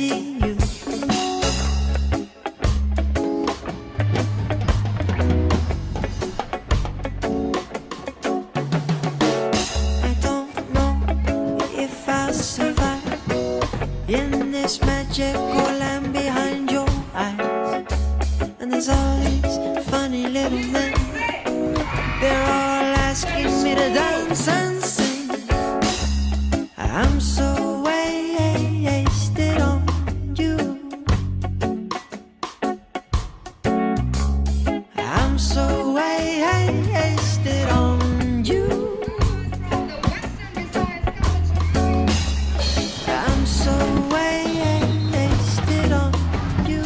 see you. I don't know if I'll survive in this magical land behind your eyes. And there's all these funny little men, they're all asking me to dance and sing. I'm so wasted on you. I'm so wasted on you. I'm so wasted on you.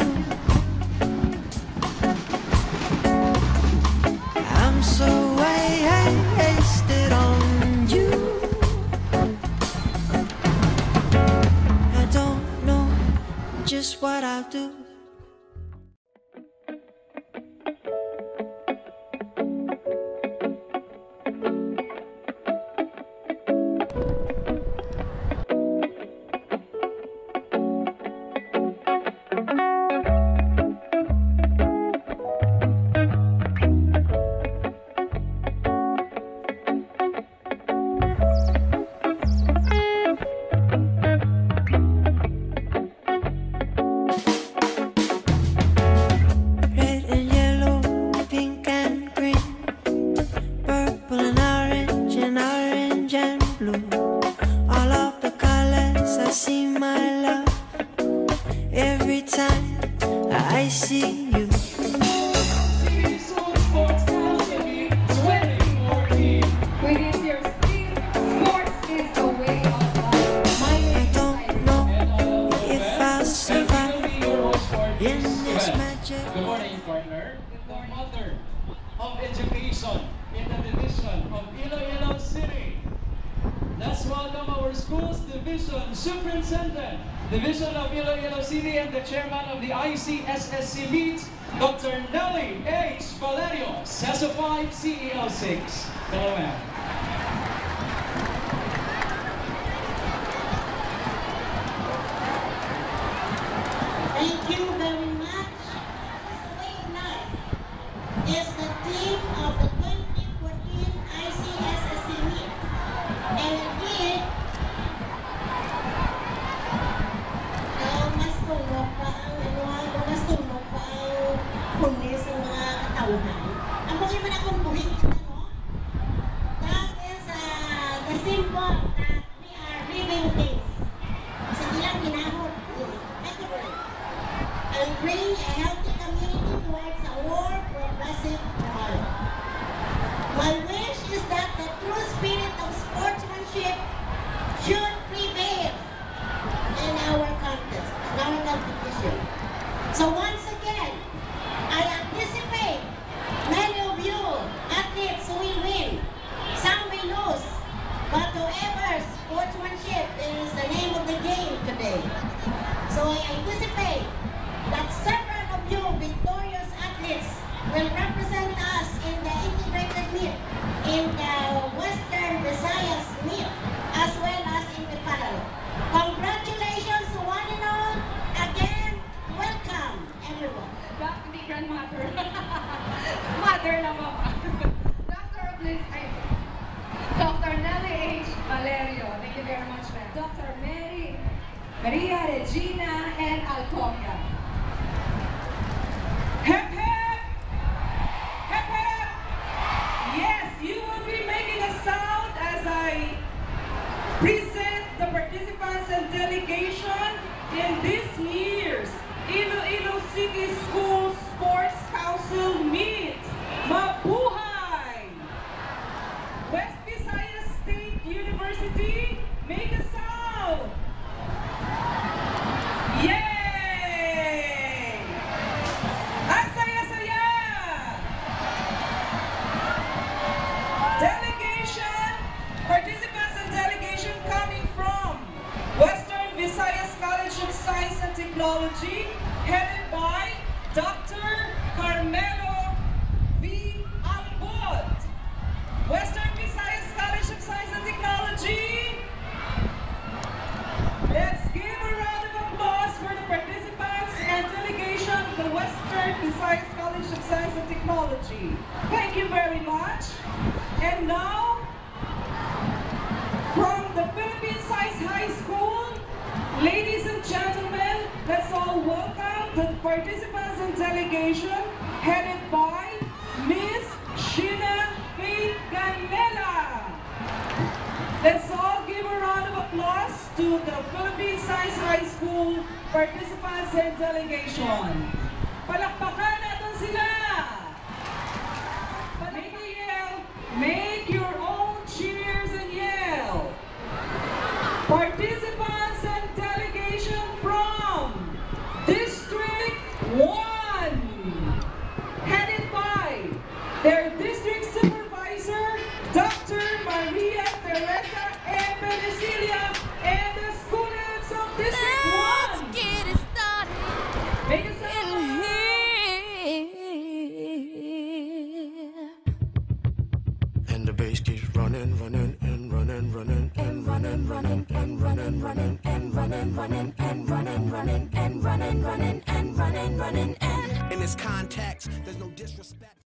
I'm so wasted on you. I don't know just what I'll do. Red and yellow, pink and green, purple and orange and blue. All of the colors I see, my love, every time I see you. With your team, sports is the way of life. I don't know if I'll survive in this magic. Good morning, partner. The mother of education in the division of Iloilo City. Let's welcome our school's division superintendent, division of Iloilo City, and the chairman of the ICSSC meet, Dr. Nelly H. Valerio, CESO 5, CEO 6. Hello, ma'am. Thank you very much. Wait, nice. Is the theme of the 2014 ICSSC meet. And indeed, mas tulog pa ang pulis ng mga katauhan. Ang mga man akong buhit kita, no? That is the symbol that we are living things. Sa ilang ginahon. And bring a healthy community towards a more progressive tomorrow. My wish is that the true spirit of sportsmanship should prevail in our contest, in our competition. So once again, I anticipate many of you athletes will win, some will lose, but whoever sportsmanship is the name of the game today. So I anticipate that several of you victorious athletes will represent us in the integrated meet, in the Western Visayas meet, as well as in the parallel. Congratulations to one and all. Again, welcome everyone. Back to the grandmother. Mother na mama. Dr. Nelly H. Valerio. Thank you very much, ma'am. Dr. Maria Regina and Alcoca. Hep hep! Hep hep! Yes, you will be making a sound as I present the participants and delegation in this year's Iloilo City School Sports Council meet. Mabuhay! West Visayas State University, make a sound! Yay! Ang saya-saya! Delegation, participants and delegation coming from Western Visayas College of Science and Technology, headed by Dr. Carmelo V. Ambod. Western Visayas College of Science and Technology. Let's give a round of applause for Visayas College of Science and Technology. Thank you very much. And now, from the Philippine Science High School, ladies and gentlemen, let's all welcome the participants and delegation headed by Miss Sheena Faith Canela. Let's all give a round of applause to the Philippine Science High School participants and delegation. Palakpakan natin sila! Make a yell, make your own cheers and yell. Participants and delegation from District 1, headed by their district supervisor, Dr. Maria Teresa M. Penicilia, and the students of District 1. Get it started Make it sound. in here. And the bass keeps running, running, and running, running, and running, running, and running, running, and running, running, and running, running, and running, running, and running, running, and in this context, there's no disrespect.